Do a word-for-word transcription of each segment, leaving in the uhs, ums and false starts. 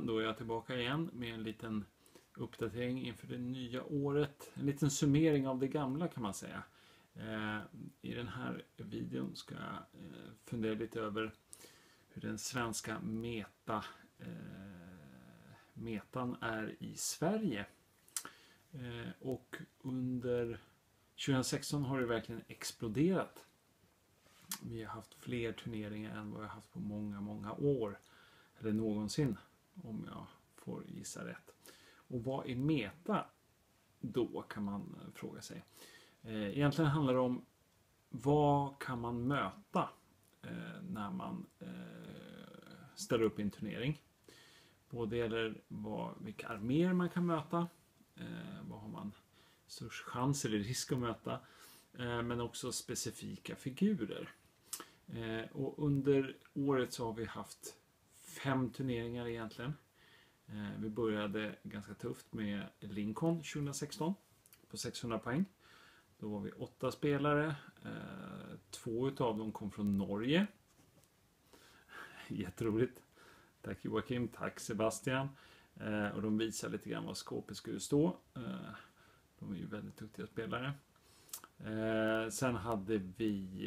då är jag tillbaka igen med en liten uppdatering inför det nya året. En liten summering av det gamla kan man säga. Eh, I den här videon ska jag eh, fundera lite över hur den svenska meta, eh, metan är i Sverige. Eh, och under tjugohundrasexton har det verkligen exploderat. Vi har haft fler turneringar än vad vi har haft på många, många år. Eller någonsin, om jag får gissa rätt. Och vad är meta då, kan man fråga sig. Egentligen handlar det om vad kan man möta när man ställer upp i en turnering. Både gäller vad, vilka arméer man kan möta. Vad har man störst chans eller risk att möta. Men också specifika figurer. Och under året så har vi haft fem turneringar egentligen. Vi började ganska tufft med Lincoln tjugohundrasexton på sexhundra poäng. Då var vi åtta spelare. Två utav dem kom från Norge. Jätteroligt. Tack Joakim, tack Sebastian. Och de visar lite grann vad skåpet skulle stå. De är ju väldigt duktiga spelare. Sen hade vi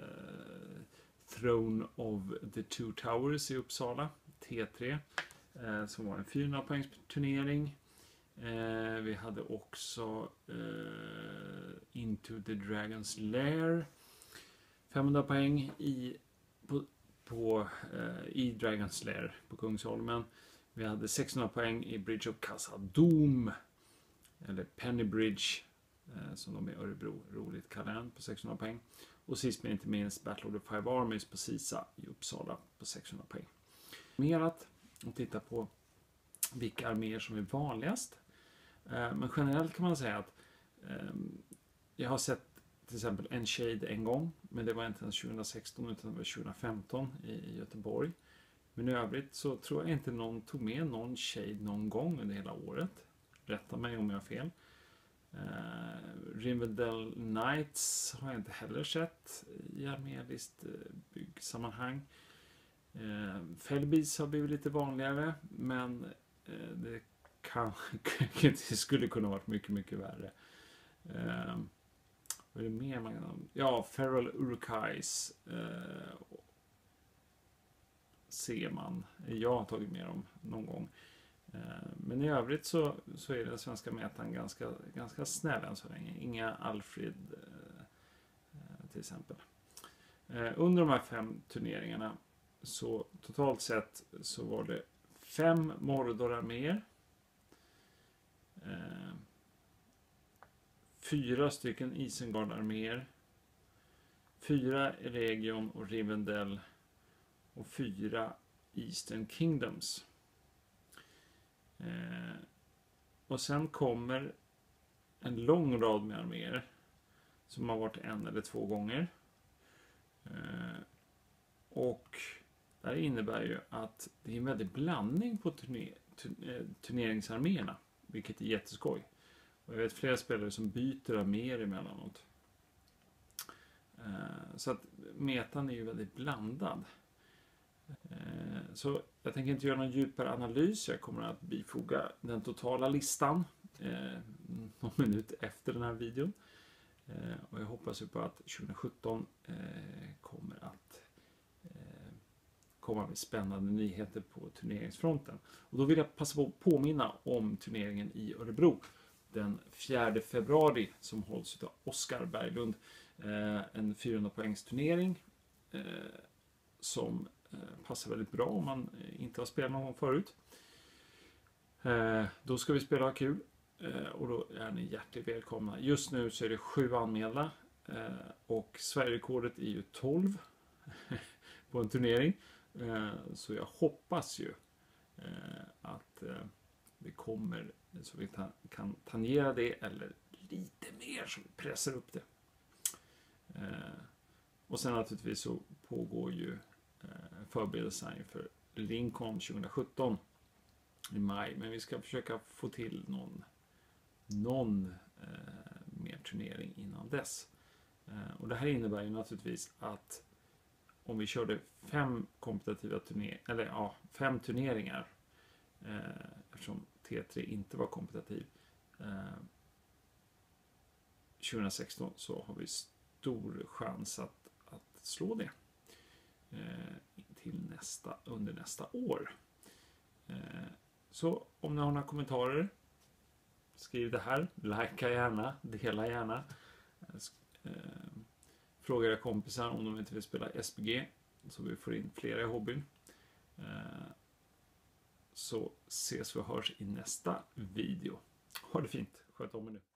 Throne of the Two Towers i Uppsala, T tre, eh, som var en fyrahundra poängs turnering. Eh, vi hade också eh, Into the Dragon's Lair, femhundra poäng i, på, på, eh, i Dragon's Lair på Kungsholmen. Vi hade sexhundra poäng i Bridge of Khazad-dûm, eller Penny Bridge, eh, som de är i Örebro, roligt kallar den, på sexhundra poäng. Och sist men inte minst Battle of the Five Armies på Sisa i Uppsala på sexhundra poäng. Mer att titta på vilka arméer som är vanligast. Men generellt kan man säga att jag har sett till exempel en Shade en gång. Men det var inte ens tjugohundrasexton utan det var tjugohundrafemton i Göteborg. Men i övrigt så tror jag inte någon tog med någon Shade någon gång under hela året. Rätta mig om jag har fel. Uh, Rivendell Knights har jag inte heller sett i armélist byggsammanhang. Uh, Felbis har blivit lite vanligare, men uh, det, kan, det skulle kunna varit mycket, mycket värre. Uh, vad är det mer man kan... Ja, Feral Urukais uh, ser man. Jag har tagit med dem någon gång. Men i övrigt så, så är den svenska metan ganska, ganska snäll än så länge. Inga Alfred eh, till exempel. Eh, under de här fem turneringarna så totalt sett så var det fem Mordor-arméer. Eh, fyra stycken Isengard-arméer. Fyra Region och Rivendell. Och fyra Eastern Kingdoms. Eh, och sen kommer en lång rad med arméer som har varit en eller två gånger. Eh, och det här innebär ju att det är en väldig blandning på turner, turner, turneringsarméerna, vilket är jätteskoj. Och jag vet flera spelare som byter arméer emellanåt. Eh, så att metan är ju väldigt blandad. Så jag tänker inte göra någon djupare analys. Jag kommer att bifoga den totala listan eh, någon minut efter den här videon. Eh, och jag hoppas ju på att tjugosjutton eh, kommer att eh, komma med spännande nyheter på turneringsfronten. Och då vill jag passa på att påminna om turneringen i Örebro den fjärde februari som hålls av Oskar Berglund. Eh, en fyrahundra poängs turnering eh, som passar väldigt bra om man inte har spelat någon gång förut. Eh, då ska vi spela ha kul. Eh, och då är ni hjärtligt välkomna. Just nu så är det sju anmälda. Eh, och Sverigerekordet är ju tolv på en turnering. Eh, så jag hoppas ju eh, att eh, det kommer så vi ta kan tangera det eller lite mer så vi pressar upp det. Eh, och sen naturligtvis så pågår ju förberedelserna inför Lincoln tjugosjutton i maj. Men vi ska försöka få till någon, någon eh, mer turnering innan dess. Eh, och det här innebär ju naturligtvis att om vi körde fem kompetitiva turneringar, eller ja, fem turneringar eh, eftersom T tre inte var kompetitiv eh, tjugohundrasexton, så har vi stor chans att, att slå det eh, till nästa, under nästa år. Eh, så om ni har några kommentarer, skriv det här, likea gärna, dela gärna. Eh, fråga era kompisar om de inte vill spela S P G, så vi får in flera i hobbyn. Eh, så ses vi och hörs i nästa video. Ha det fint, sköt om er nu.